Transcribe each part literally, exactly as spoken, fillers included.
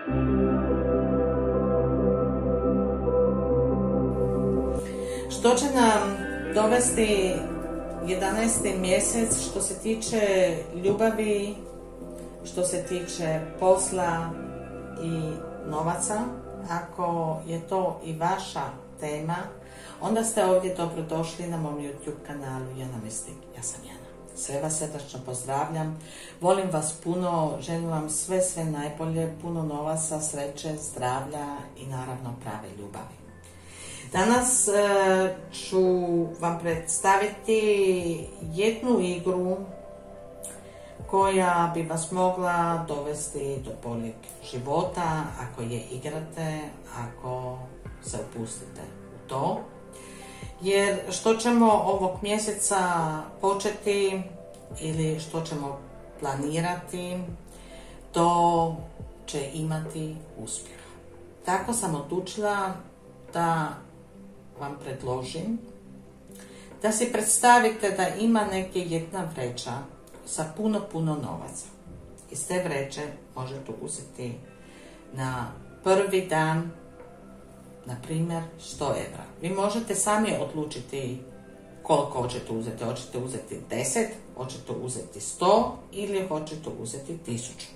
Što će nam dovesti jedanaesti mjesec što se tiče ljubavi, što se tiče posla i novaca? Ako je to i vaša tema, onda ste ovdje dobrodošli na mom YouTube kanalu Jana Mistik. Ja sam Jana. Sve vas srdačno pozdravljam. Volim vas puno, želim vam sve, sve najbolje, puno novaca, sreće, zdravlja i naravno prave ljubavi. Danas e, ću vam predstaviti jednu igru koja bi vas mogla dovesti do boljeg života ako je igrate, ako se upustite u to. Jer što ćemo ovog mjeseca početi ili što ćemo planirati, to će imati uspjeh. Tako sam odlučila da vam predložim da si predstavite da ima neke jedna vreća sa puno, puno novaca. Iz te vreće možete uzeti na prvi dan, na primjer, sto evra. Vi možete sami odlučiti koliko hoćete uzeti. Hoćete uzeti deset, hoćete uzeti sto ili hoćete uzeti tisuću.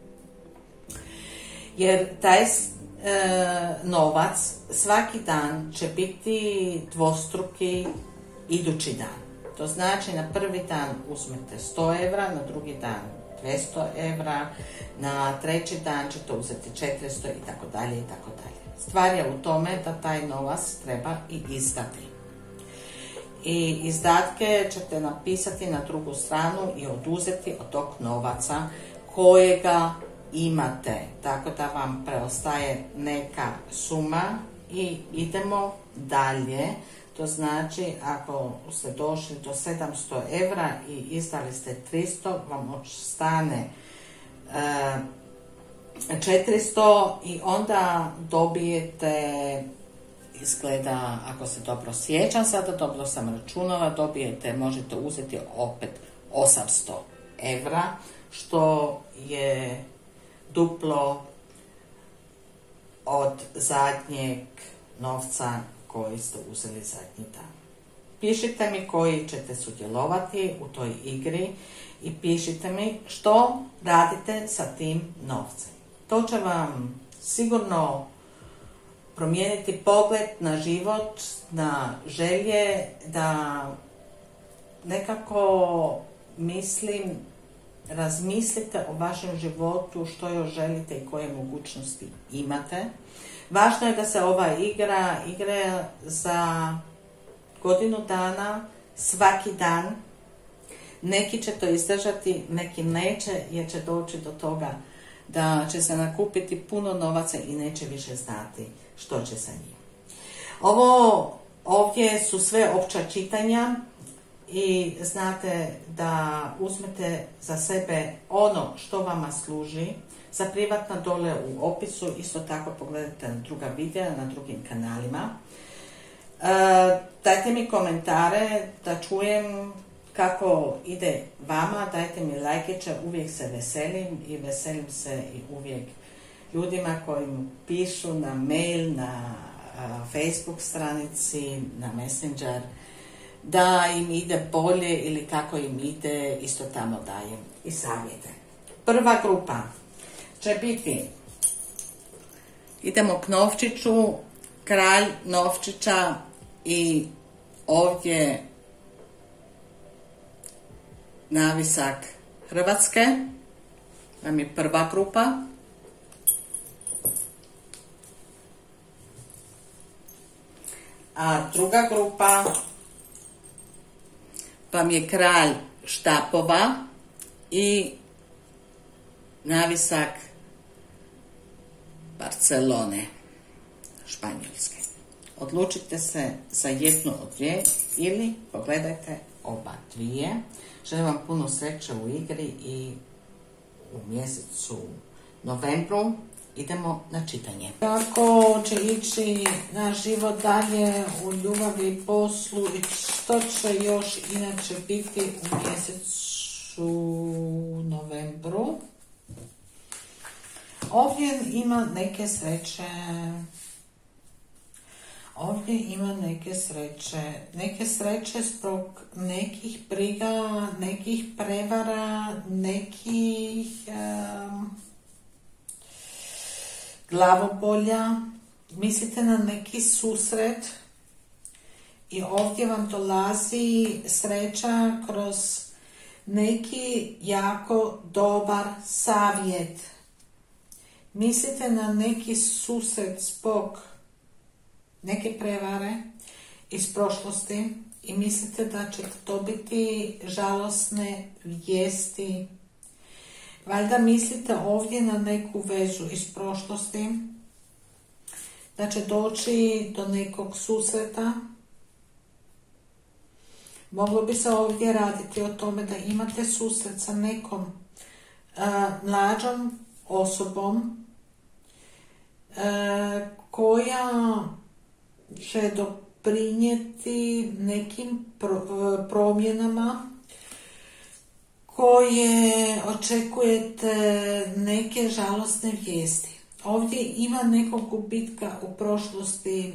Jer taj e, novac svaki dan će biti dvostruki idući dan. To znači na prvi dan uzmete sto evra, na drugi dan dvjesto evra, na treći dan ćete uzeti četiristo i tako dalje i tako dalje. Stvar je u tome da taj novac treba i izdati. I izdatke ćete napisati na drugu stranu i oduzeti od tog novaca kojega imate. Tako da vam preostaje neka suma i idemo dalje. To znači, ako ste došli do sedamsto evra i izdali ste tristo, vam ostane e, četiristo i onda dobijete, izgleda, ako se dobro sjećam, sada dobro sam računala, dobijete, možete uzeti opet osamsto evra, što je duplo od zadnjeg novca koji ste uzeli zadnji dan. Pišite mi koji ćete sudjelovati u toj igri i pišite mi što radite sa tim novcem. To će vam sigurno promijeniti pogled na život, na želje, da nekako mislim, razmislite o vašem životu, što još želite i koje mogućnosti imate. Važno je da se ova igra igra za godinu dana, svaki dan. Neki će to izdržati, neki neće, jer će doći do toga da će se nakupiti puno novaca i neće više znati što će sa njim. Ovo ovdje su sve opća čitanja i znate da uzmete za sebe ono što vama služi. Za privatna dole u opisu, isto tako pogledajte na druga videa na drugim kanalima. E, dajte mi komentare da čujem kako ide vama, dajte mi lajkiće, uvijek se veselim i veselim se i uvijek ljudima koji mi pišu na mail, na a, Facebook stranici, na Messenger, da im ide bolje ili kako im ide, isto tamo dajem i savjete. Prva grupa će biti, idemo k novčiću, kralj novčića i ovdje navisak Hrvatske, vam je prva grupa. A druga grupa vam je kralj štapova i navisak Barcelone, Španjolske. Odlučite se za jednu od dvije ili pogledajte oba dvije. Želim vam puno sreće u igri i u mjesecu novembru idemo na čitanje. Kako će ići naš život dalje u ljubavi, poslu i što će još inače biti u mjesecu novembru? Ovdje ima neke sreće. Ovdje ima neke sreće. Neke sreće zbog nekih briga, nekih prevara, nekih um, glavobolja. Mislite na neki susret i ovdje vam dolazi sreća kroz neki jako dobar savjet. Mislite na neki susret zbog neke prevare iz prošlosti i mislite da ćete dobiti žalosne vijesti. Valjda mislite ovdje na neku vezu iz prošlosti, da će doći do nekog susreta. Moglo bi se ovdje raditi o tome da imate susret sa nekom uh, mlađom osobom uh, koja će doprinijeti nekim pro, promjenama koje očekujete neke žalosne vijesti. Ovdje ima nekog gubitka u prošlosti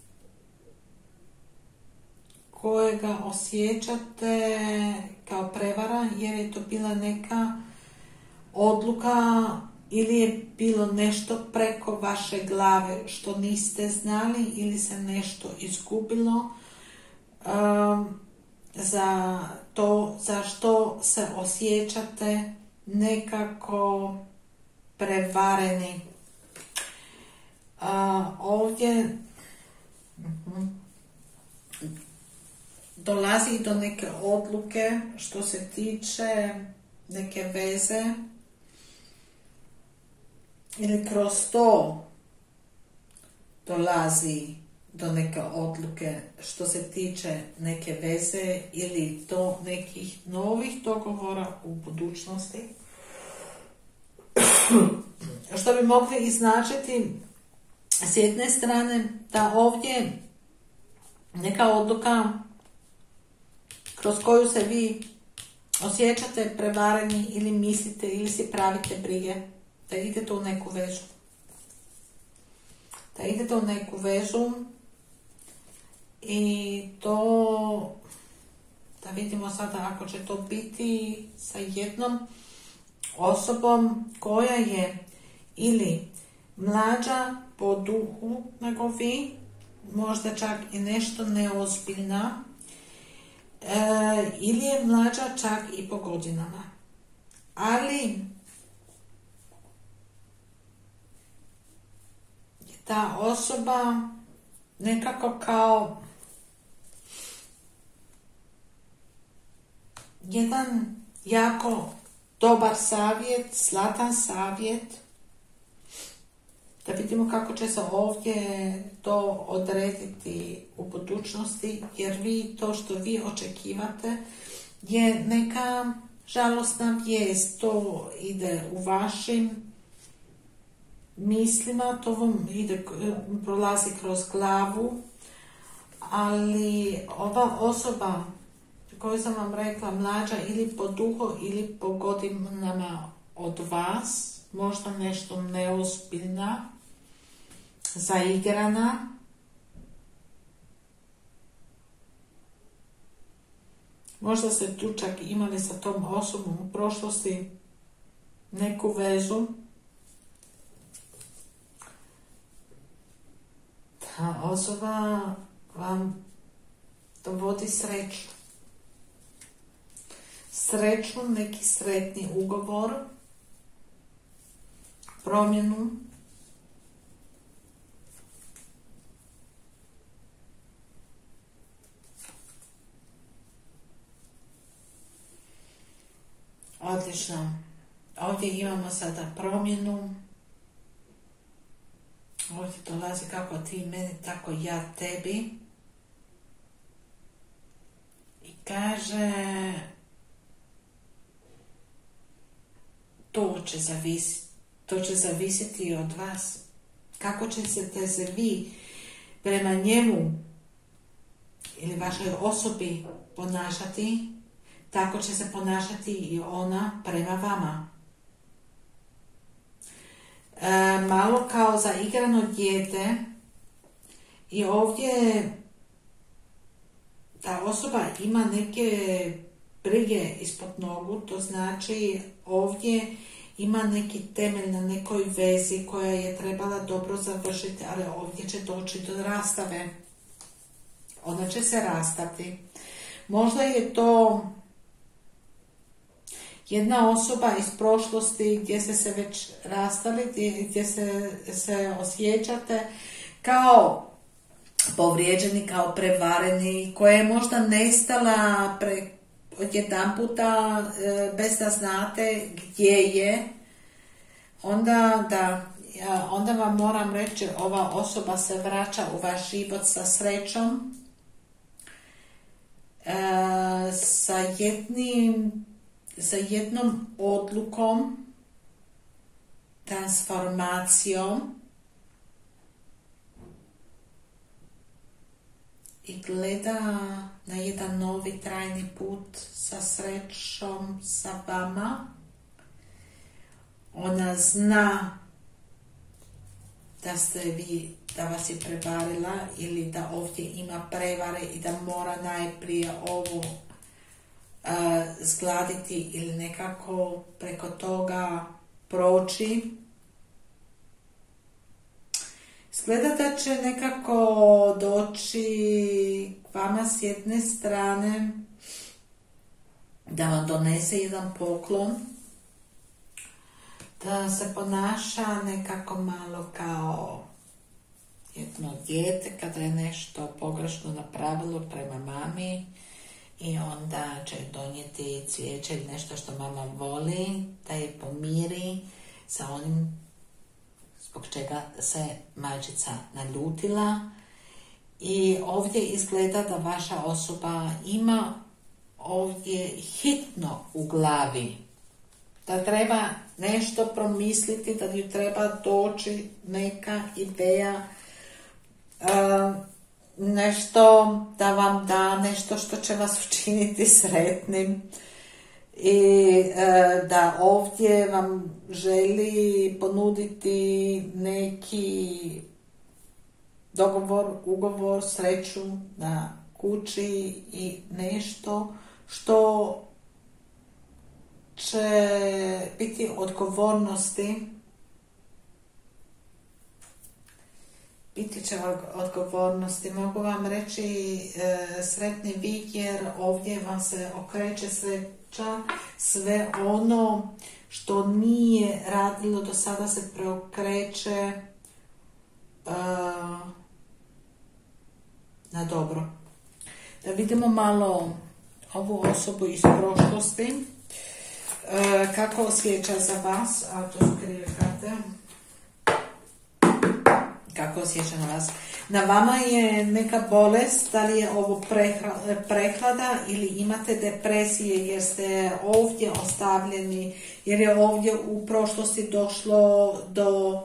kojega osjećate kao prevara jer je to bila neka odluka ili je bilo nešto preko vaše glave što niste znali ili se nešto izgubilo um, za to za što se osjećate nekako prevareni. Uh, ovdje uh-huh, dolazi do neke odluke što se tiče neke veze ili kroz to dolazi do neke odluke što se tiče neke veze ili do nekih novih dogovora u budućnosti. Što bi mogli iznačiti s jedne strane da ovdje neka odluka kroz koju se vi osjećate prevareni ili mislite ili si pravite brige, da idete u neku vezu. Da idete u neku vezu i to, da vidimo sada ako će to biti sa jednom osobom koja je ili mlađa po duhu nego vi, možda čak i nešto neozbiljna, e, ili je mlađa čak i po godinama. Ali ta osoba nekako kao jedan jako dobar savjet, zlatan savjet, da vidimo kako će se ovdje to odrediti u budućnosti, jer vi to što vi očekivate je neka žalostna vijest, to ide u vašim mislima, to vam ide, prolazi kroz glavu, ali ova osoba koju sam vam rekla, mlađa ili po duhu ili po godinama od vas, možda nešto neozbiljna, zaigrana, možda ste tu čak imali sa tom osobom u prošlosti neku vezu. Ta osoba vam dovodi sreću. Sreću, neki sretni ugovor, promjenu. Odlično. Ovdje imamo sada promjenu. Ovdje dolazi kako ti meni, tako ja tebi. I kaže, to će zavisiti, to će zavisiti od vas. Kako ćete se vi prema njemu ili vašoj osobi ponašati, tako će se ponašati i ona prema vama. E, malo kao zaigrano dijete i ovdje ta osoba ima neke brige ispod nogu, to znači ovdje ima neki temelj na nekoj vezi koja je trebala dobro završiti, ali ovdje će doći do rastave. Ona će se rastati. Možda je to jedna osoba iz prošlosti gdje ste se već rastali, gdje se, se osjećate kao povrijeđeni, kao prevareni, koja je možda nestala pre, jedan puta e, bez da znate gdje je, onda, da, onda vam moram reći, ova osoba se vraća u vaš život sa srećom, e, sa jednim sa jednom odlukom, transformacijom i gleda na jedan novi trajni put sa srećom sa vama. Ona zna da ste vi, da vas je prevarila ili da ovdje ima prevare i da mora najprije ovo Uh, zgladiti ili nekako preko toga proći. Izgleda da će nekako doći k vama s jedne strane da vam donese jedan poklon, da se ponaša nekako malo kao jedno dijete kada je nešto pogrešno napravilo prema mami, i onda će donijeti cvijeće ili nešto što mama voli, da je pomiri sa onim zbog čega se majčica naljutila. I ovdje izgleda da vaša osoba ima ovdje hitno u glavi, da treba nešto promisliti, da ju treba doći neka ideja, uh, nešto da vam da, nešto što će vas učiniti sretnim i e, da ovdje vam želi ponuditi neki dogovor, ugovor, sreću na kući i nešto što će biti odgovornosti. Biti će odgovornosti. Mogu vam reći e, sretni vi, jer ovdje vam se okreće sreća. Sve ono što nije radilo do sada se preokreće e, na dobro. Da vidimo malo ovu osobu iz prošlosti. E, kako osjeća za vas, a to su krive karte. Kako osjeća na vas? Na vama je neka bolest, da li je ovo prehlada ili imate depresije jer ste ovdje ostavljeni, jer je ovdje u prošlosti došlo do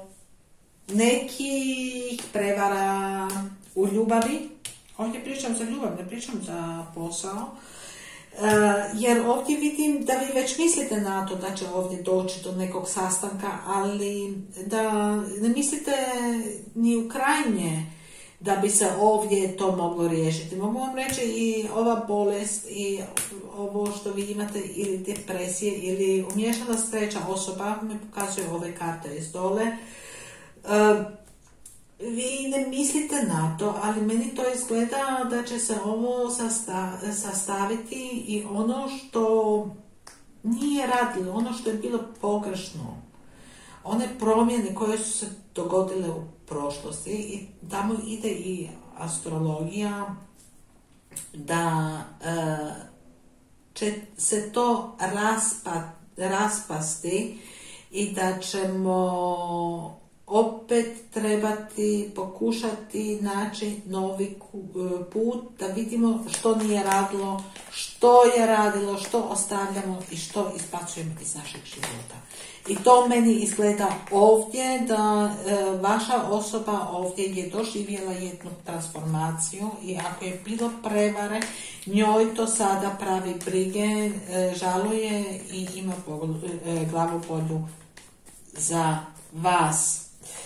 nekih prevara u ljubavi. Ovdje pričam za ljubav, ne pričam za posao. Uh, jer ovdje vidim da vi već mislite na to da će ovdje doći do nekog sastanka, ali da ne mislite ni u krajnje da bi se ovdje to moglo riješiti. Mogu vam reći i ova bolest i ovo što vi imate ili depresije ili umiješana s treća osoba, me pokazuje ove karte iz dole. Uh, Vi ne mislite na to, ali meni to izgleda da će se ovo sastaviti i ono što nije radilo, ono što je bilo pogrešno, one promjene koje su se dogodile u prošlosti, i tamo ide i astrologija, da e, će se to raspa, raspasti i da ćemo opet trebati pokušati naći novi put, da vidimo što nije radilo, što je radilo, što ostavljamo i što izbacujemo iz našeg života. I to meni izgleda ovdje da e, vaša osoba ovdje je doživjela jednu transformaciju i ako je bilo prevare, njoj to sada pravi brige, e, žaluje i ima pogl- e, glavu bolju za vas.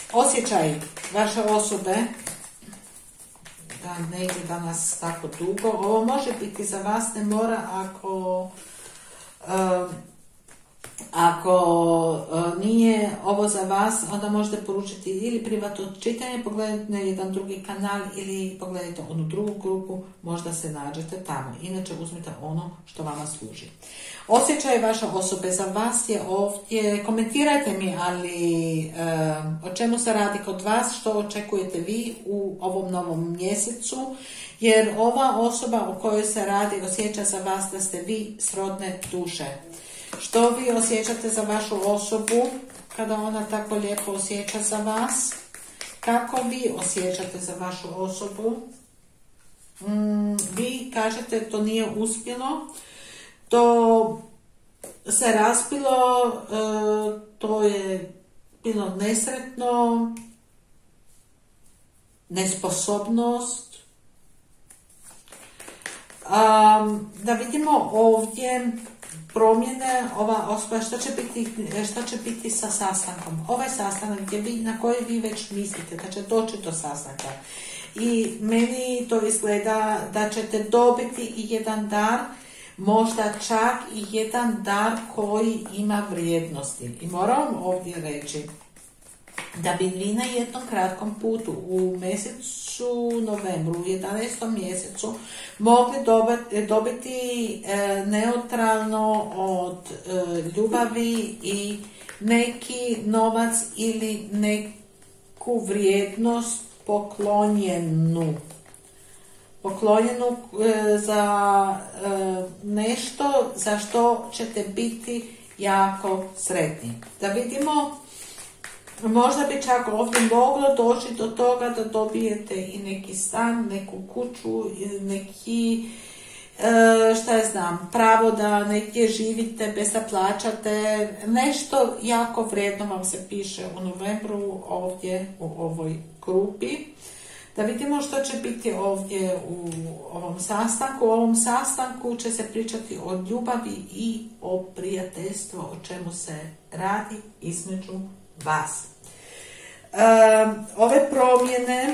osjećaj vaše osobe, da ne ide danas tako dugo, ovo može biti za vas, ne mora ako um, ako uh, nije ovo za vas, onda možete poručiti ili privatno čitanje, pogledajte na jedan drugi kanal ili pogledajte onu drugu grupu, možda se nađete tamo. Inače uzmite ono što vama služi. Osjećaj vaše osobe za vas je ovdje, komentirajte mi, ali uh, o čemu se radi kod vas, što očekujete vi u ovom novom mjesecu, jer ova osoba o kojoj se radi osjeća za vas da ste vi srodne duše. Što vi osjećate za vašu osobu kada ona tako lijepo osjeća za vas? Kako vi osjećate za vašu osobu? Mm, vi kažete to nije uspjelo, to se raspilo, e, to je bilo nesretno, nesposobnost. Um, da vidimo ovdje promjene, ova osoba, što će biti, što će biti sa sastankom. Ovaj sastanak gdje vi, na koji vi već mislite da će doći do sastanka. I meni to izgleda da ćete dobiti i jedan dar, možda čak i jedan dar koji ima vrijednosti. I moram ovdje reći da bi vi na jednom kratkom putu u mjesecu novembru, u jedanaestom mjesecu, mogli dobiti e, neutralno od e, ljubavi i neki novac ili neku vrijednost poklonjenu. Poklonjenu e, za e, nešto za što ćete biti jako sretni. Da vidimo, možda bi čak ovdje moglo doći do toga da dobijete i neki stan, neku kuću, neki, šta ja znam, pravo da negdje živite bez da plaćate. Nešto jako vrijedno vam se piše u novembru ovdje u ovoj grupi. Da vidimo što će biti ovdje u ovom sastanku. U ovom sastanku će se pričati o ljubavi i o prijateljstvu, o čemu se radi između vas. Um, ove promjene,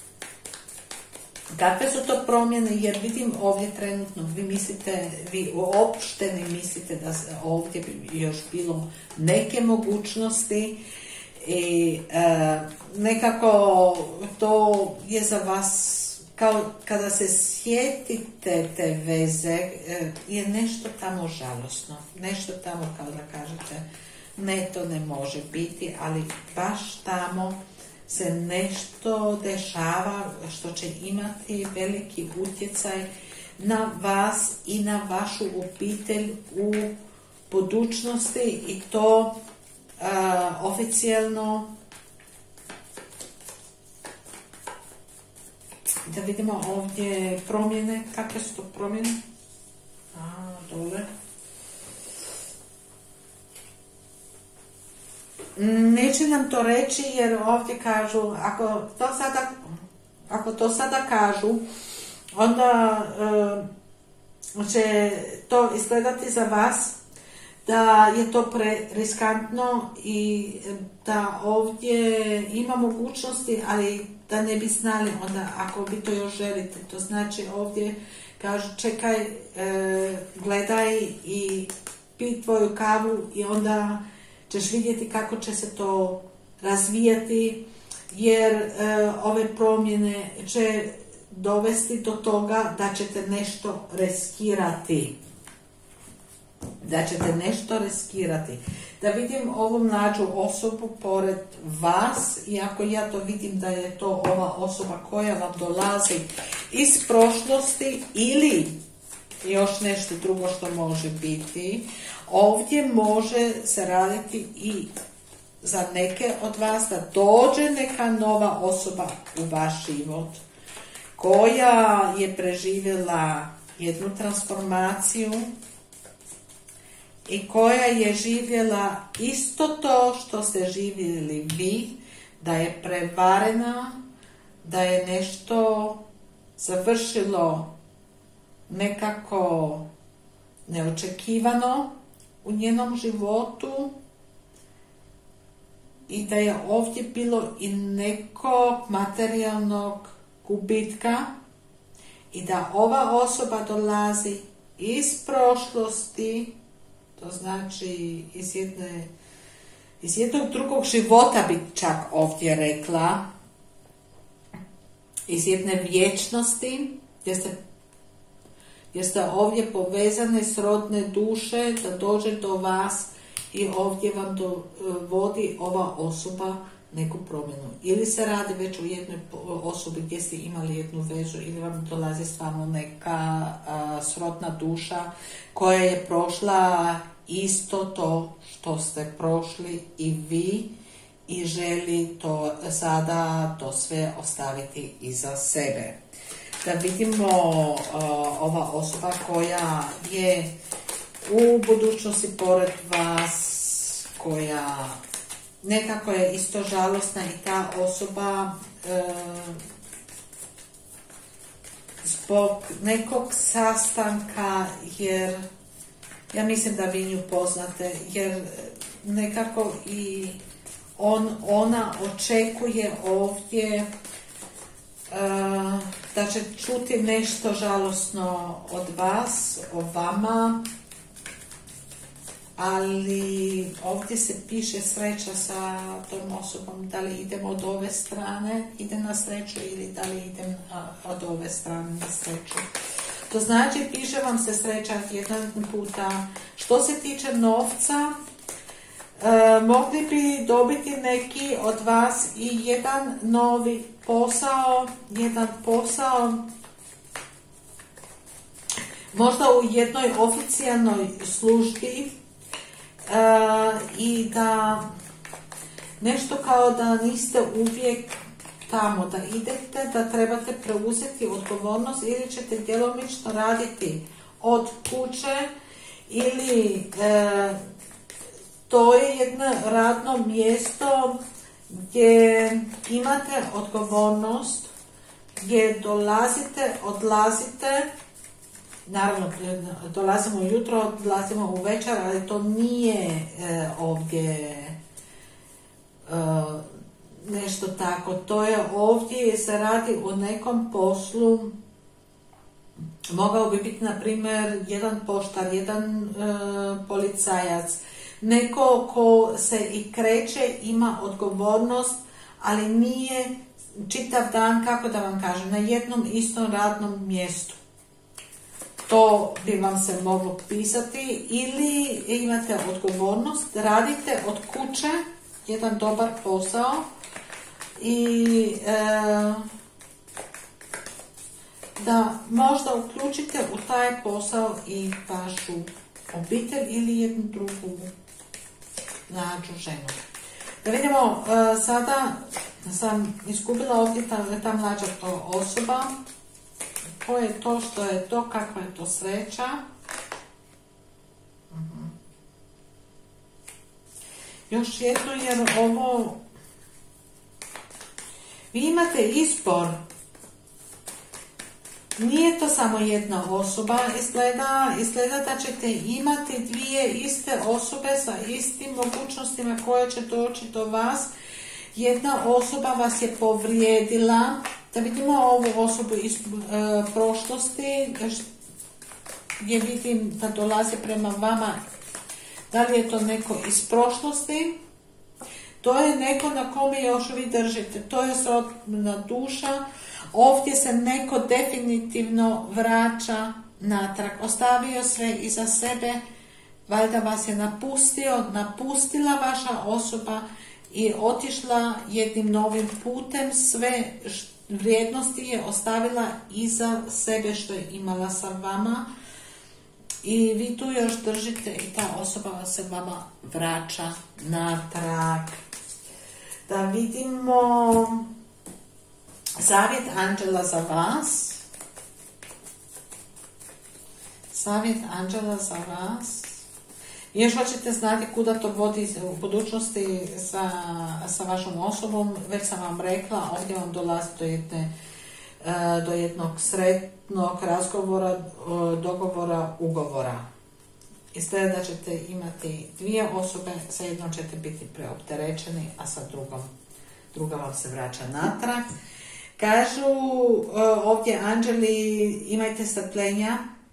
kakve su to promjene, jer vidim ovdje trenutno, vi mislite, vi uopšte ne mislite da ovdje bi još bilo neke mogućnosti i uh, nekako to je za vas, kao kada se sjetite te veze, je nešto tamo žalosno, nešto tamo kao da kažete, ne, to ne može biti, ali baš tamo se nešto dešava što će imati veliki utjecaj na vas i na vašu obitelj u budućnosti i to uh, oficijelno. Da vidimo ovdje promjene, kakve su to promjene? A, dole. Neće nam to reći jer ovdje kažu, ako to sada, ako to sada kažu, onda e, će to izgledati za vas da je to preriskantno i da ovdje ima mogućnosti, ali da ne bi znali onda ako vi to još želite. To znači ovdje kažu čekaj, e, gledaj i pi tvoju kavu i onda ćeš vidjeti kako će se to razvijati, jer e, ove promjene će dovesti do toga da ćete nešto riskirati. Da ćete nešto riskirati. Da vidim ovu mlađu osobu pored vas, iako ja to vidim da je to ova osoba koja vam dolazi iz prošlosti ili još nešto drugo što može biti. Ovdje može se raditi i za neke od vas da dođe neka nova osoba u vaš život koja je preživjela jednu transformaciju i koja je živjela isto to što ste živjeli vi, da je prevarena, da je nešto završilo nekako neočekivano u njenom životu i da je ovdje bilo i nekog materijalnog gubitka i da ova osoba dolazi iz prošlosti, to znači iz, jedne, iz jednog drugog života bi čak ovdje rekla, iz jedne vječnosti, gdje ste, gdje ste ovdje povezane s rodne duše, da dođe do vas i ovdje vam do, vodi ova osoba neku promjenu. Ili se radi već o jednoj osobi gdje ste imali jednu vezu, ili vam dolazi stvarno neka a, srodna duša koja je prošla isto to što ste prošli i vi i želi to sada to sve ostaviti iza sebe. Da vidimo a, ova osoba koja je u budućnosti pored vas, koja nekako je isto žalosna i ta osoba e, zbog nekog sastanka, jer ja mislim da vi nju poznate, jer nekako i on, ona očekuje ovdje e, da će čuti nešto žalosno od vas, o vama, ali ovdje se piše sreća sa tom osobom, da li idem od ove strane, ide na sreću, ili da li idem od ove strane na sreću. To znači, piše vam se sreća jedan puta. Što se tiče novca, e, mogli bi dobiti neki od vas i jedan novi posao, jedan posao, možda u jednoj oficijalnoj službi, Uh, i da nešto kao da niste uvijek tamo, da idete, da trebate preuzeti odgovornost ili ćete djelomično raditi od kuće, ili uh, to je jedno radno mjesto gdje imate odgovornost, gdje dolazite, odlazite. Naravno, dolazimo ujutro, odlazimo u večer, ali to nije e, ovdje e, nešto tako. To je ovdje, se radi o nekom poslu, mogao bi biti, na primjer, jedan poštar, jedan e, policajac, neko ko se i kreće, ima odgovornost, ali nije čitav dan, kako da vam kažem, na jednom istom radnom mjestu. To bi vam se moglo pisati, ili imate odgovornost, radite od kuće jedan dobar posao i e, da možda uključite u taj posao i vašu obitelj ili jednu drugu mlađu ženu. Da vidimo, e, sada sam izgubila ovdje ta, ta mlađa osoba. Ko je to, što je to, kakva je to sreća? Uh-huh. Još jedno, jer ovo... Vi imate izbor. Nije to samo jedna osoba. Izgleda, izgleda da ćete imati dvije iste osobe sa istim mogućnostima koje će doći do vas. Jedna osoba vas je povrijedila. Da vidimo ovu osobu iz e, prošlosti, gdje vidim da dolazi prema vama. Da li je to neko iz prošlosti? To je neko na kome još vi držite. To je srodna duša. Ovdje se neko definitivno vraća natrag. Ostavio sve iza sebe. Valjda vas je napustio, napustila vaša osoba i otišla jednim novim putem. Sve vrijednosti je ostavila iza sebe što je imala sa vama i vi tu još držite i ta osoba se vama vraća natrag. Da vidimo savjet anđela za vas. Savjet anđela za vas. Vi još hoćete znati kuda to vodi u budućnosti sa, sa vašom osobom. Već sam vam rekla, ovdje vam dolazi do, jedne, do jednog sretnog razgovora, dogovora, ugovora. izgleda da ćete imati dvije osobe, sa jednom ćete biti preopterećeni, a sa drugom, druga vam se vraća natrag. Kažu ovdje anđeli, imajte strpljenja,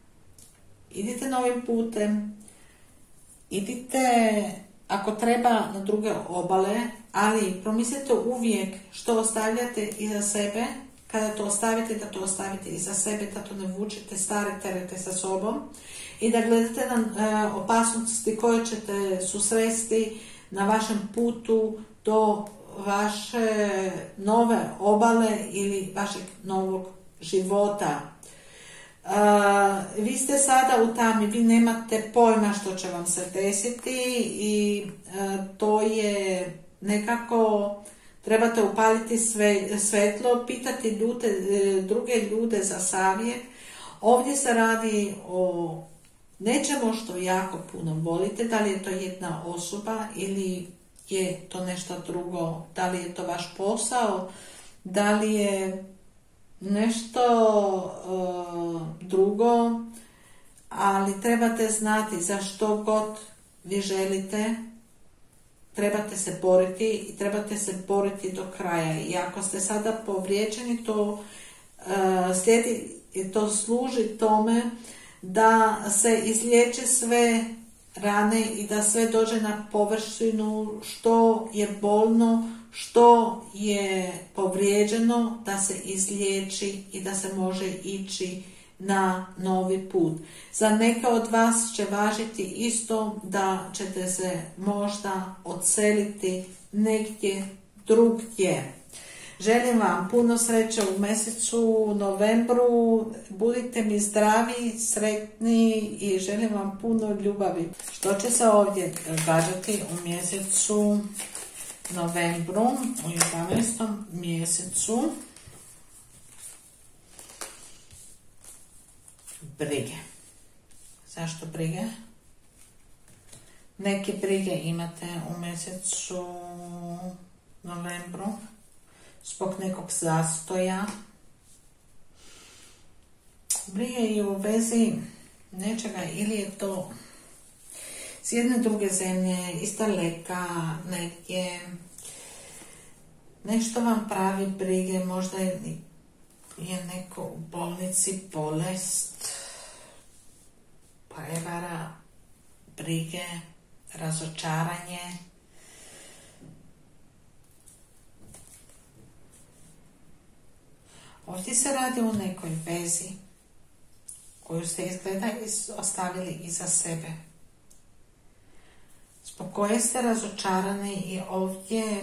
idite novim putem, idite ako treba na druge obale, ali promislite uvijek što ostavljate iza sebe. Kada to ostavite, da to ostavite iza sebe, da to ne vučete stare terete sa sobom i da gledate na uh, opasnosti koje ćete susresti na vašem putu do vaše nove obale ili vašeg novog života. Uh, vi ste sada u tami, vi nemate pojma što će vam se desiti i uh, to je nekako, trebate upaliti sve, svetlo, pitati ljude, druge ljude za savjet. Ovdje se radi o nečemu što jako puno volite, da li je to jedna osoba ili je to nešto drugo, da li je to vaš posao, da li je nešto uh, drugo, ali trebate znati za što god vi želite, trebate se boriti i trebate se boriti do kraja. I ako ste sada povrijeđeni, to uh, slijedi, to služi tome da se izliječe sve rane i da sve dođe na površinu, što je bolno, što je povrijeđeno, da se izliječi i da se može ići na novi put. Za neke od vas će važiti isto da ćete se možda odseliti negdje drugdje. Želim vam puno sreće u mjesecu novembru, budite mi zdravi, sretni i želim vam puno ljubavi. Što će se ovdje događati u mjesecu novembru, u jedanaestom mjesecu? Brige. Zašto brige? Neke brige imate u mjesecu novembru zbog nekog zastoja. Brige i u vezi nečega, ili je to s jedne druge zemlje, iz daleka, negdje. Nešto vam pravi brige, možda je, je neko u bolnici, bolest, prevara, brige, razočaranje. Ovdje se radi o nekoj vezi koju ste izgleda ostavili iza sebe, zbog koje ste razočarani i ovdje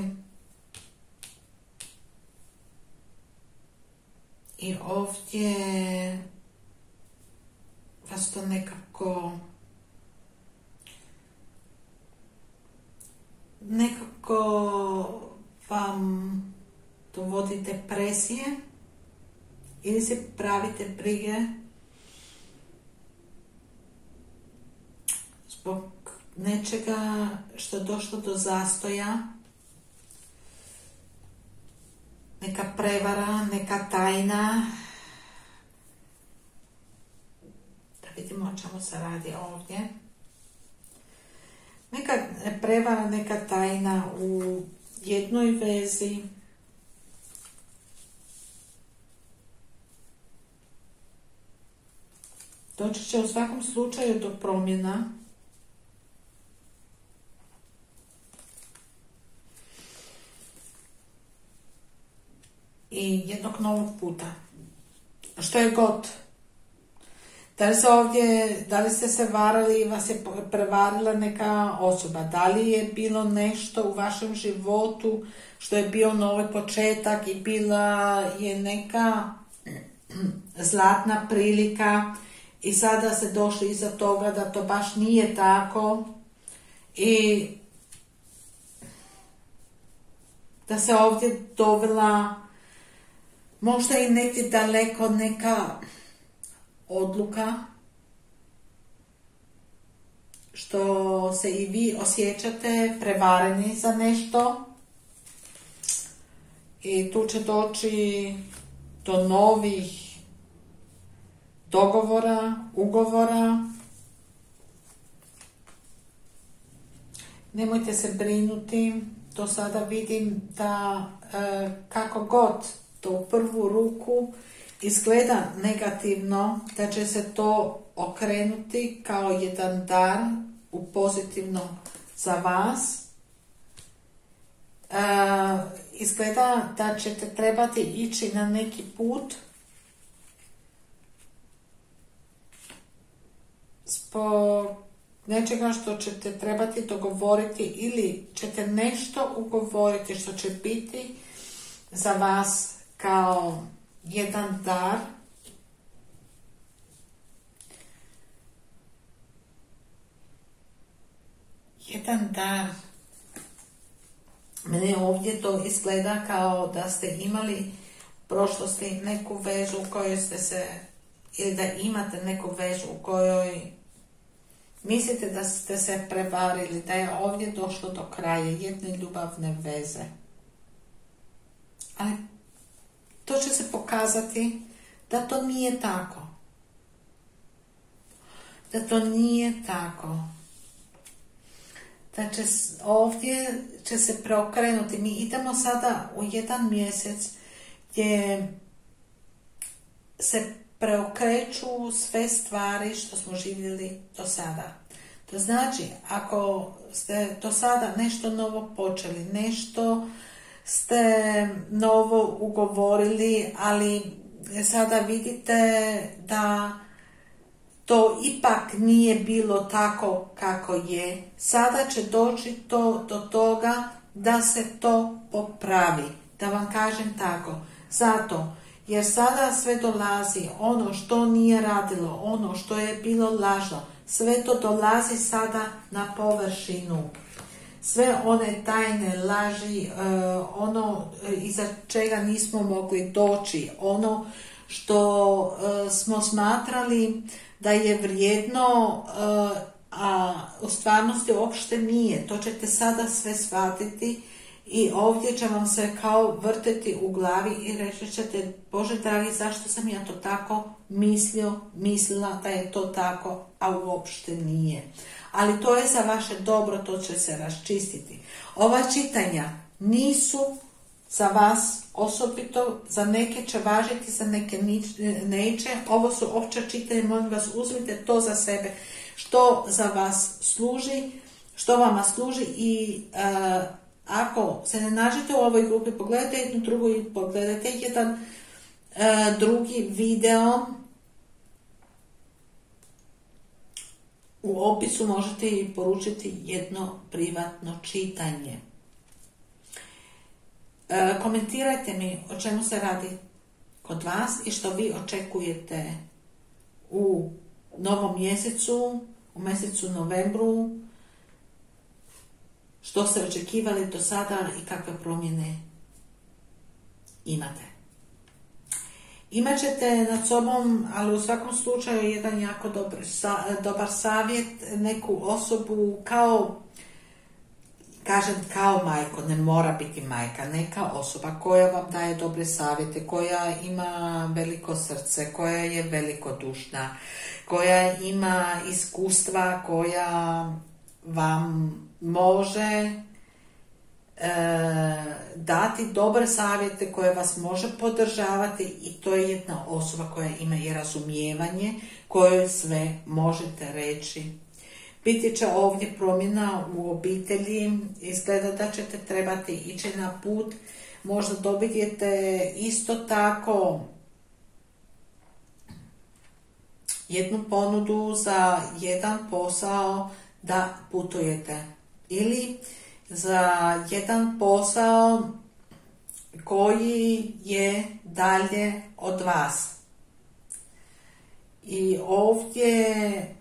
i ovdje vas to nekako nekako vam dovodi depresije ili se pravite brige zbog nečega što je došlo do zastoja, neka prevara, neka tajna. Da vidimo o čemu se radi ovdje. Neka prevara, neka tajna u jednoj vezi. Doći će u svakom slučaju do promjena. I jednog novog puta. Što je god. Da li se ovdje, da li ste se varali i vas je prevarila neka osoba? Da li je bilo nešto u vašem životu što je bio novi početak i bila je neka zlatna prilika i sada se došli iza toga da to baš nije tako i da se ovdje dovela možda i negdje daleko neka odluka što se i vi osjećate prevareni za nešto i tu će doći do novih dogovora, ugovora. nemojte se brinuti, to sada vidim da e, kako god to u prvu ruku izgleda negativno, da će se to okrenuti kao jedan dar u pozitivno za vas. E, izgleda da ćete trebati ići na neki put zbog nečega što ćete trebati dogovoriti ili ćete nešto ugovoriti što će biti za vas kao jedan dar. Jedan dar. Mene ovdje to izgleda kao da ste imali u prošlosti neku vezu u kojoj ste se, ili da imate neku vezu u kojoj mislite da ste se prevarili, da je ovdje došlo do kraja jedne ljubavne veze. Ali to će se pokazati da to nije tako. Da to nije tako. Da će ovdje će se preokrenuti. Mi idemo sada u jedan mjesec gdje se preokreću sve stvari što smo živjeli do sada. To znači, ako ste do sada nešto novo počeli, nešto ste novo ugovorili, ali sada vidite da to ipak nije bilo tako kako je, sada će doći to do toga da se to popravi. Da vam kažem tako. Zato jer sada sve dolazi, ono što nije radilo, ono što je bilo lažno, sve to dolazi sada na površinu. Sve one tajne laži, ono iza čega nismo mogli doći, ono što smo smatrali da je vrijedno, a u stvarnosti uopšte nije. To ćete sada sve shvatiti. I ovdje će vam se kao vrteti u glavi i reći ćete, Bože dragi, zašto sam ja to tako mislio, mislila da je to tako, a uopšte nije. Ali to je za vaše dobro, to će se raščistiti. Ova čitanja nisu za vas osobito, za neke će važiti, za neke neće. Ovo su opća čitanja, molim vas, uzmite to za sebe, što za vas služi, što vama služi i uh, ako se ne nađete u ovoj grupi, pogledajte jednu drugu i pogledajte jedan uh, drugi video. U opisu možete i poručiti jedno privatno čitanje. Uh, komentirajte mi o čemu se radi kod vas i što vi očekujete u novom mjesecu, u mjesecu novembru, što ste očekivali do sada i kakve promjene imate. Imat ćete nad sobom, ali u svakom slučaju, jedan jako dobar, dobar savjet, neku osobu kao, kažem kao majko, ne mora biti majka, neka osoba koja vam daje dobre savjete, koja ima veliko srce, koja je velikodušna, koja ima iskustva, koja vam može e, dati dobre savjete, koje vas može podržavati i to je jedna osoba koja ima i razumijevanje, kojoj sve možete reći. Biti će ovdje promjena u obitelji, izgleda da ćete trebati ići na put, možda dobijete isto tako jednu ponudu za jedan posao da putujete ili za jedan posao koji je dalje od vas. I ovdje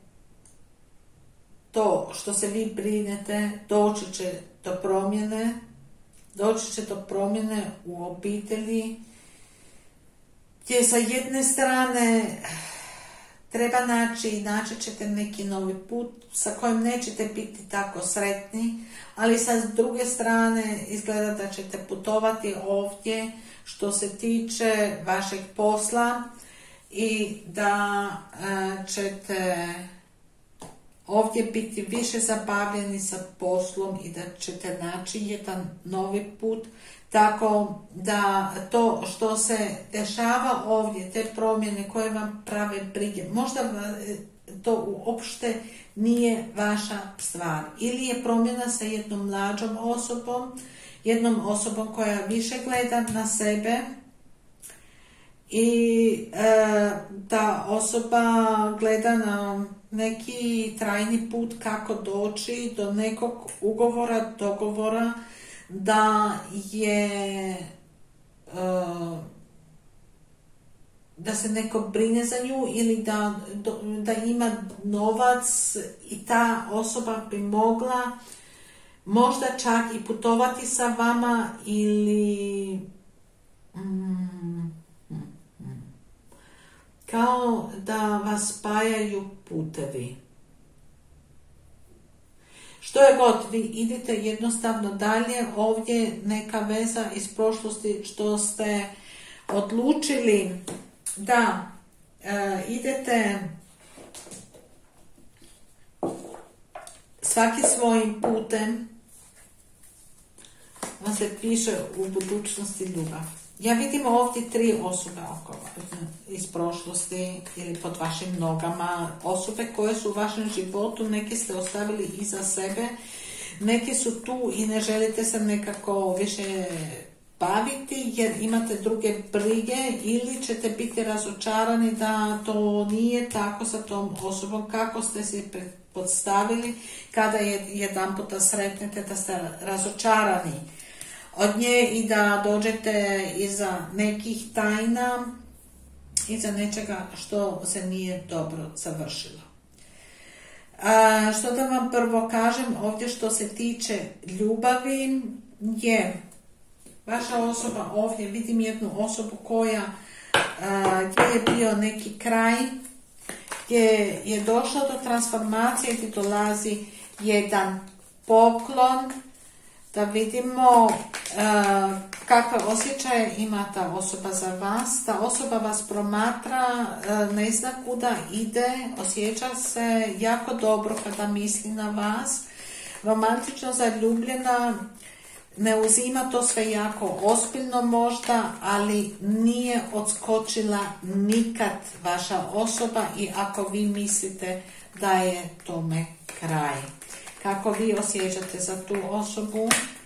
to što se vi brinete, doći će do promjene, doći će do promjene u obitelji, gdje sa jedne strane treba naći, naći ćete neki novi put sa kojim nećete biti tako sretni, ali sa druge strane izgleda da ćete putovati ovdje što se tiče vašeg posla i da e, ćete ovdje biti više zabavljeni sa poslom i da ćete naći jedan novi put. Tako da to što se dešava ovdje, te promjene koje vam prave brige, možda to uopšte nije vaša stvar. Ili je promjena sa jednom mlađom osobom, jednom osobom koja više gleda na sebe i e, ta osoba gleda na neki trajni put kako doći do nekog ugovora, dogovora, da je uh, da se neko brine za nju ili da, da ima novac i ta osoba bi mogla možda čak i putovati sa vama ili mm, mm, mm, kao da vas spajaju putevi. Što je god, vi idete jednostavno dalje, ovdje neka veza iz prošlosti što ste odlučili da e, idete svaki svojim putem, vam se piše u budućnosti ljubav. Ja vidim ovdje tri osobe oko iz prošlosti ili pod vašim nogama, osobe koje su u vašem životu, neke ste ostavili iza sebe, neki su tu i ne želite se nekako više baviti jer imate druge brige ili ćete biti razočarani da to nije tako sa tom osobom kako ste si predstavili kada je jedan puta sretnete da ste razočarani od nje i da dođete iza nekih tajna, iza nečega što se nije dobro završilo. A, što da vam prvo kažem ovdje što se tiče ljubavi je vaša osoba ovdje, vidim jednu osobu koja a, gdje je bio neki kraj, gdje je došlo do transformacije, gdje dolazi jedan poklon, da vidimo uh, kakve osjećaje ima ta osoba za vas. Ta osoba vas promatra, uh, ne zna kuda ide, osjeća se jako dobro kada misli na vas, romantično zaljubljena, ne uzima to sve jako ozbiljno možda, ali nije odskočila nikad vaša osoba i ako vi mislite da je tome kraj. Kako vi osjećate za tu osobu?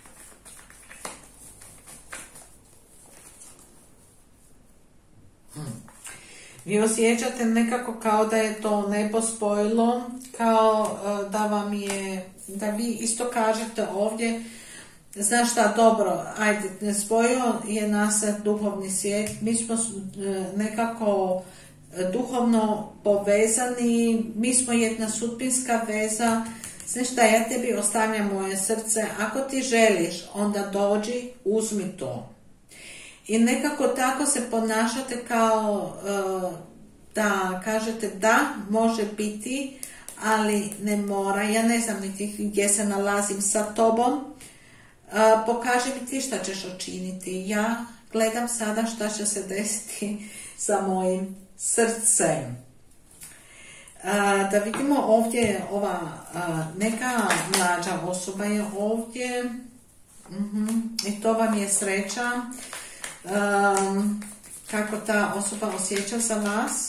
Hmm. Vi osjećate nekako kao da je to nebo spojilo, kao da vam je, da vi isto kažete ovdje, znaš šta, dobro, ajde, spojio je nas duhovni svijet, mi smo nekako duhovno povezani, mi smo jedna sudbinska veza. Znaš šta, ja tebi ostavljam moje srce, ako ti želiš, onda dođi, uzmi to. I nekako tako se ponašate kao uh, da kažete da, može biti, ali ne mora. Ja ne znam niti gdje se nalazim sa tobom. Uh, pokaži mi ti šta ćeš učiniti. Ja gledam sada šta će se desiti sa mojim srcem. Da vidimo ovdje ova neka mlađa osoba je ovdje uh-huh. i to vam je sreća, um, kako ta osoba osjeća za vas.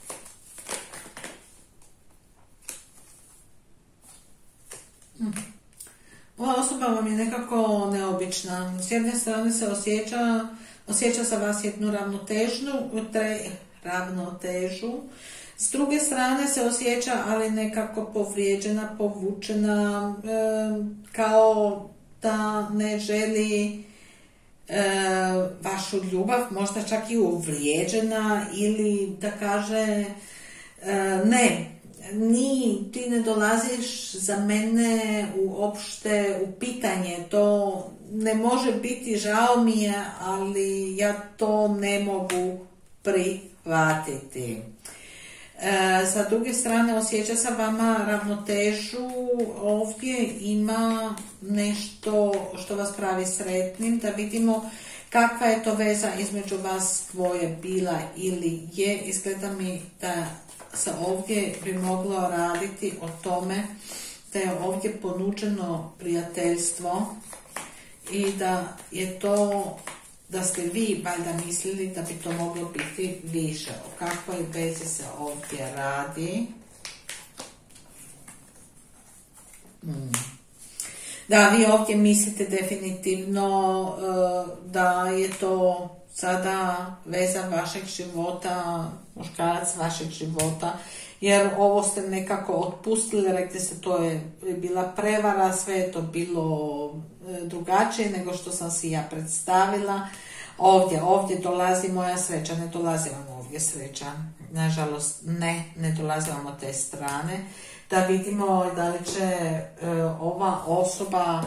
Hmm. Ova osoba vam je nekako neobična. S jedne strane se osjeća, osjeća za vas jednu ravnotežnu, tre, ravnotežu. S druge strane se osjeća, ali nekako povrijeđena, povučena, e, kao da ne želi e, vašu ljubav, možda čak i uvrijeđena ili da kaže e, ne, ni, ti ne dolaziš za mene uopšte u pitanje, to ne može biti, žao mi je, ali ja to ne mogu prihvatiti. E, sa druge strane osjeća sa vama ravnotežu, ovdje ima nešto što vas pravi sretnim, da vidimo kakva je to veza između vas dvoje bila ili je. Izgleda mi da se ovdje bi moglo raditi o tome da je ovdje ponuđeno prijateljstvo i da je to, da ste vi valjda mislili da bi to moglo biti više. O kakvoj vezi se ovdje radi? Hmm. Da, vi ovdje mislite definitivno uh, da je to sada veza vašeg života, muškarac vašeg života, jer ovo ste nekako otpustili, rekli ste to je bila prevara, sve je to bilo drugačije nego što sam si ja predstavila. Ovdje, ovdje dolazi moja sreća, ne dolazi vam ovdje sreća, nažalost ne, ne dolazi vam od te strane. Da vidimo da li će uh, ova osoba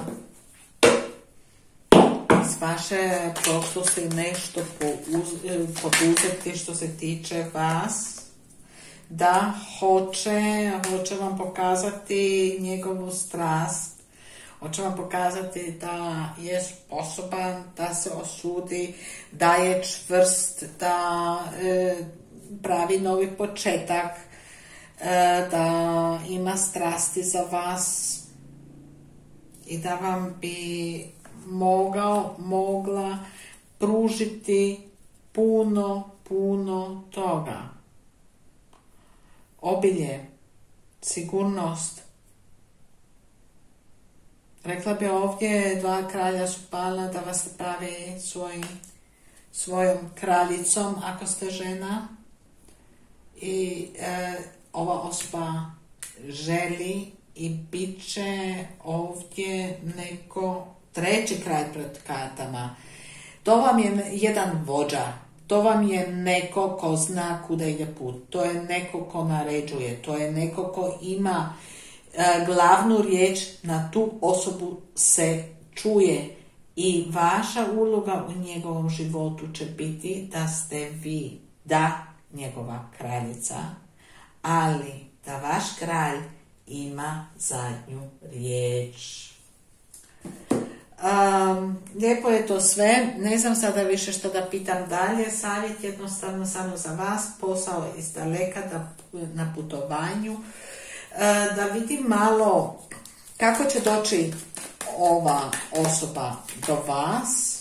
s vaše prošlosti nešto poduzeti što se tiče vas. Da, hoće, hoće vam pokazati njegovu strast, hoće vam pokazati da je sposoban da se osudi, da je čvrst, da e, pravi novi početak, e, da ima strasti za vas i da vam bi mogao, mogla pružiti puno, puno toga. Obilje, sigurnost. Rekla bi ovdje, dva kralja su pala da vas pravi svoj, svojom kraljicom ako ste žena. I e, ova osoba želi i bit će ovdje neko treći kralj pred kartama. To vam je jedan vođa. To vam je neko ko zna kuda ide put. To je neko ko naređuje. To je neko ko ima e, glavnu riječ, na tu osobu se čuje. I vaša uloga u njegovom životu će biti da ste vi, da, njegova kraljica, ali da vaš kralj ima zadnju riječ. Um, lijepo je to sve, ne znam sada više što da pitam dalje, savjet jednostavno samo za vas, posao iz daleka da, na putovanju, uh, da vidim malo kako će doći ova osoba do vas.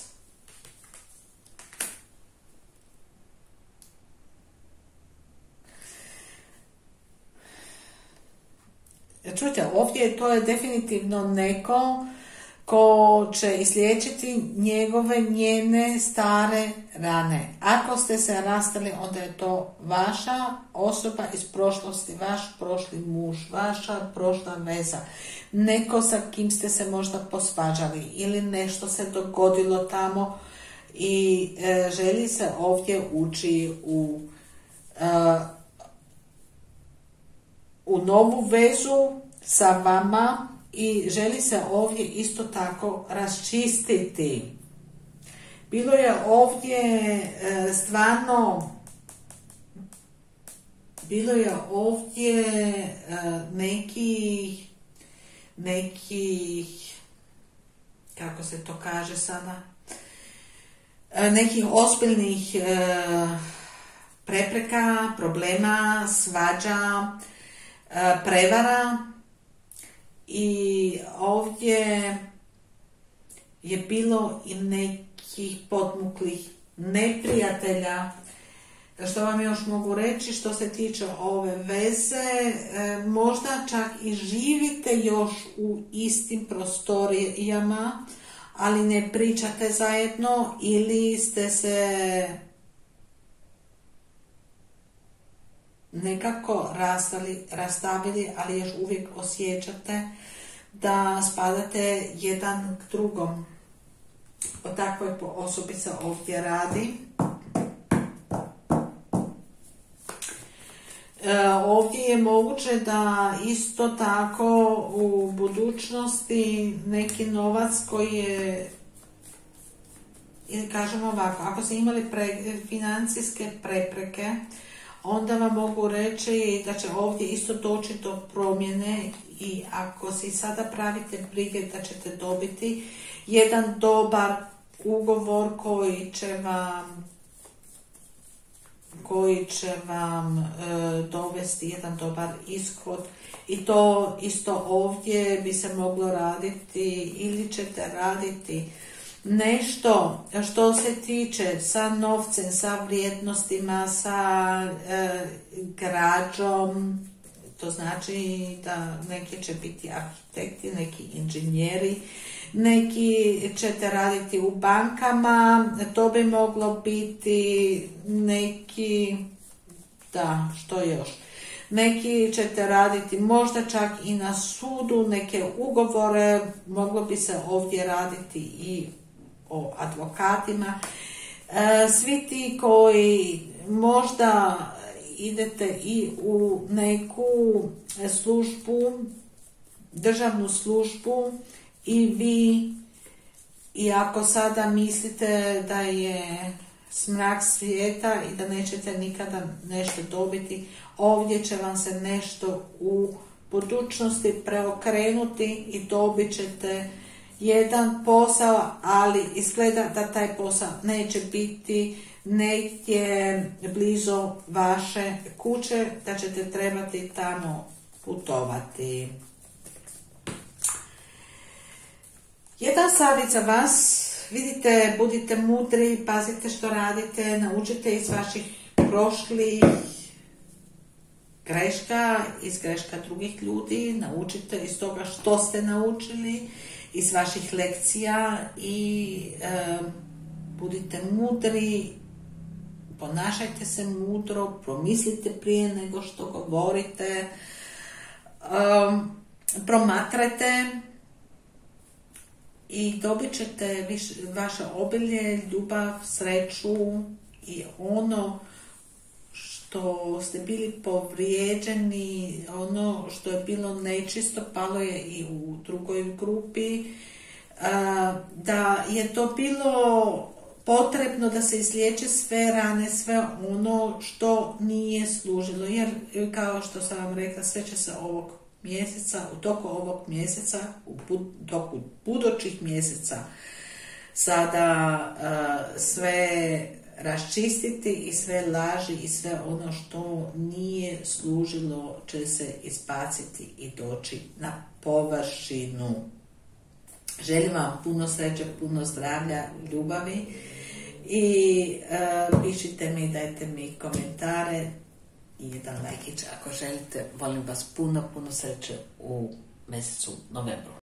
Čujte, ovdje to je definitivno neko ko će izliječiti njegove, njene stare rane. Ako ste se rastali, onda je to vaša osoba iz prošlosti, vaš prošli muž, vaša prošla veza. Neko sa kim ste se možda posvađali ili nešto se dogodilo tamo i e, želi se ovdje ući u, e, u novu vezu sa vama. I želi se ovdje isto tako raščistiti. Bilo je ovdje e, stvarno, bilo je ovdje e, nekih, nekih, kako se to kaže sada, e, nekih ozbiljnih e, prepreka, problema, svađa, e, prevara. I ovdje je bilo i nekih potmuklih neprijatelja. Što vam još mogu reći što se tiče ove veze, možda čak i živite još u istim prostorijama, ali ne pričate zajedno ili ste se nekako rastali, rastavili, ali još uvijek osjećate da spadate jedan k drugom. O takvoj osobi se ovdje radi. E, ovdje je moguće da isto tako u budućnosti neki novac koji je, ili kažemo ovako, ako ste imali pre, financijske prepreke, onda vam mogu reći da će ovdje isto doći do promjene i ako si sada pravite brige da ćete dobiti jedan dobar ugovor koji će vam koji će vam e, dovesti jedan dobar ishod. I to isto ovdje bi se moglo raditi ili ćete raditi nešto što se tiče sa novcem, sa vrijednostima, sa e, građom. To znači da neki će biti arhitekti, neki inženjeri, neki ćete raditi u bankama, to bi moglo biti neki, da, što još, neki ćete raditi možda čak i na sudu, neke ugovore, moglo bi se ovdje raditi i o advokatima. E, svi ti koji možda idete i u neku službu, državnu službu, i vi, i ako sada mislite da je smrak svijeta i da nećete nikada nešto dobiti, ovdje će vam se nešto u budućnosti preokrenuti i dobit ćete jedan posao, ali izgleda da taj posao neće biti negdje blizu vaše kuće, da ćete trebati tamo putovati. Jedan savjet za vas, vidite, budite mudri, pazite što radite, naučite iz vaših prošlih greška, iz greška drugih ljudi, naučite iz toga što ste naučili, iz vaših lekcija i e, budite mudri, ponašajte se mudro, promislite prije nego što govorite, e, promatrajte i dobit ćete viš, vaše obilje, ljubav, sreću i ono što ste bili povrijeđeni, ono što je bilo nečisto, palo je i u drugoj grupi, da je to bilo potrebno da se izliječe sve rane, sve ono što nije služilo, jer kao što sam vam rekla, sve će se ovog mjeseca, u toku ovog mjeseca, u toku budućih mjeseca sada uh, sve raščistiti i sve laži i sve ono što nije služilo će se izbaciti i doći na površinu. Želim vam puno sreće, puno zdravlja, ljubavi i uh, pišite mi, dajte mi komentare i jedan lajkić ako želite. Volim vas puno, puno sreće u mjesecu novembru.